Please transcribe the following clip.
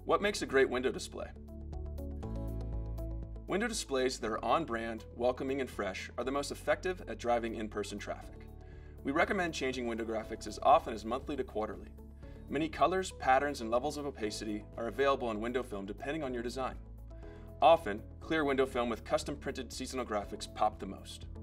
What makes a great window display? Window displays that are on-brand, welcoming, and fresh are the most effective at driving in-person traffic. We recommend changing window graphics as often as monthly to quarterly. Many colors, patterns, and levels of opacity are available in window film depending on your design. Often, clear window film with custom printed seasonal graphics pop the most.